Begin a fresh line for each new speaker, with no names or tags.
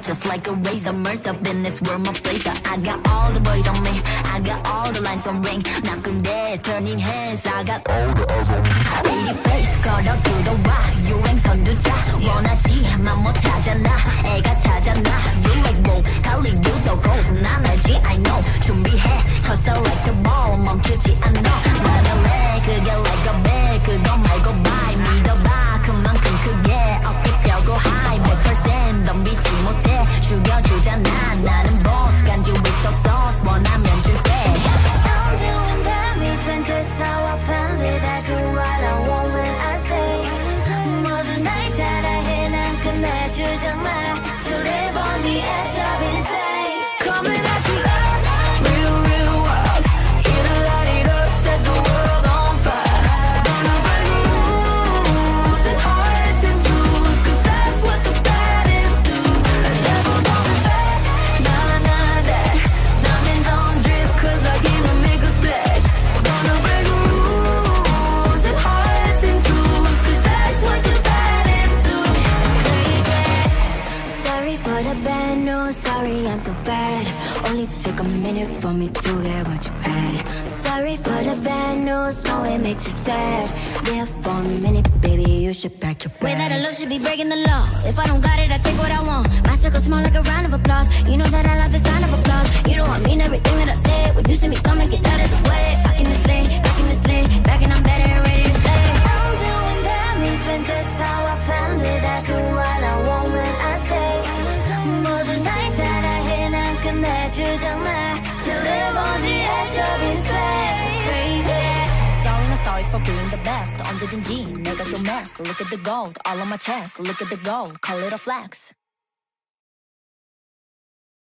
just like a razor. Murked up in this world, my blazer. I got all the boys on me, I got all the lines on ring. 나 근데 turning heads, I got all the eyes on me. Baby face 걸어 들어와 유행 선두차. 원하지만 못하잖아 애가 타잖아. You like roll 갈리 유도 gold 난 알지 I know. 준비해 cause I like the ball 멈추지 않아. 나는 내 그게 like a bag 그거 말고 bye 믿어봐 그만큼 크게 어깨 펴고 high 100% 덤비지 못해 죽여주잖아 나는 boss 간지 with the sauce 원하면 줄게.
I'm doing damage when that's how I planned it. I do what I want when I say 모든 날 따라해 난 끝내주잖아. To live on the edge of insane.
Coming at you up, real, real wild. Here to light it up, set the world on fire. Gonna break rules and hearts and tools, cause that's what the baddest do. I never gonna back, nah, nah, that. Diamonds on drip, cause I came to make a splash. Gonna break rules and hearts and tools, cause that's what the baddest do.
It's crazy. Sorry for the bad news, sorry I'm so bad. Only took a minute for me to get what you had. Sorry for the bad news, no it makes you sad. There for a minute, baby, you should pack your bags. Way that I look should be breaking the law. If I don't got it, I take what I want. My circle small like a round of applause. You know that I love the sound of applause. You know I mean everything that I said. When you see me coming, get out of the way. Back in the sleigh, back in the sleigh, back and I'm better and ready to stay. I'm doing damage when that's how I planned it. I do what I want when I say 모든 날 따라해 난 끝내주잖아. To live on the edge of insane. It's crazy.
Sorry, not sorry for being the best. 언제든지 내가 좀 mad. Look at the gold all on my chest. Look at the gold, call it a flex.